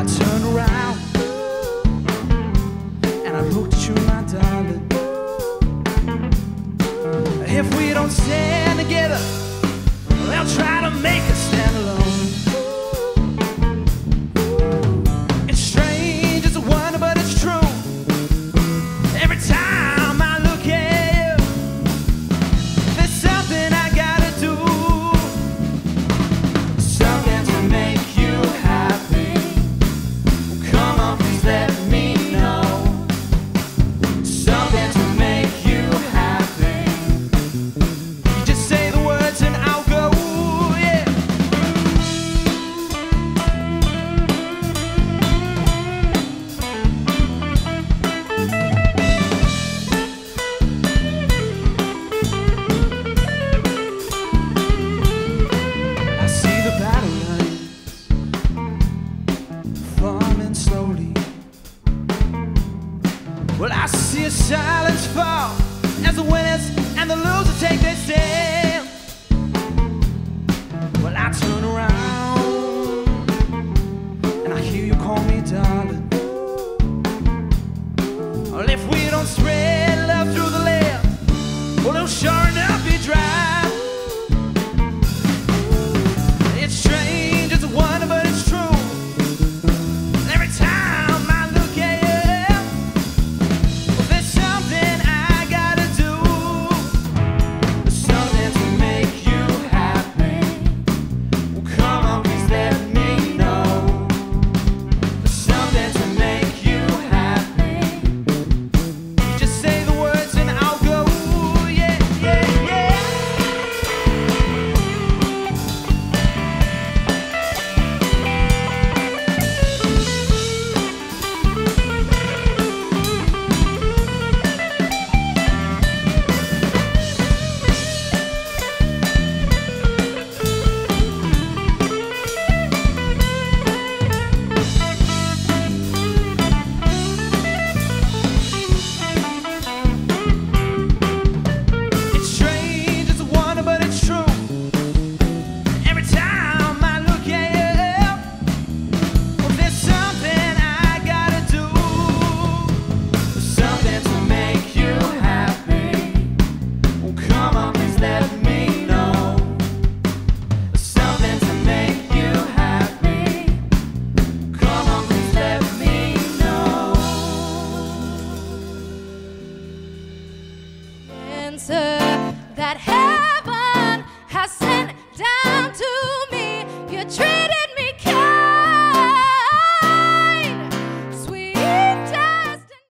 turned around and I looked at you, my darling. If we don't stand together, they'll try to make us stand alone. It's strange, it's a wonder, but it's true. Every time I look at you, there's something I gotta do. Something to make you happy. Come on, please let me know. Something to make you happy. You just say the words and I'll go, yeah. I see the battle lines forming slowly. Well, I see a silence fall as the winners and the losers take their stand. Well, I turn around and I hear you call me darling. Well, if we don't spread love through the land, well, it'll sure enough be dry. It's strange, it's a wonder, but it's true. Every time I look at you, well, there's something I gotta do. Something to make you happy. Well, come on, please let me know. Something to make you happy. You just say the words and I'll go, yeah, yeah, yeah. It's strange, it's a wonder, but it's true. Every time I look at you, well, there's something I gotta do. Something to make you happy. Well, come on, please let me know. Something to make you happy. Come on, please let me know. Answer that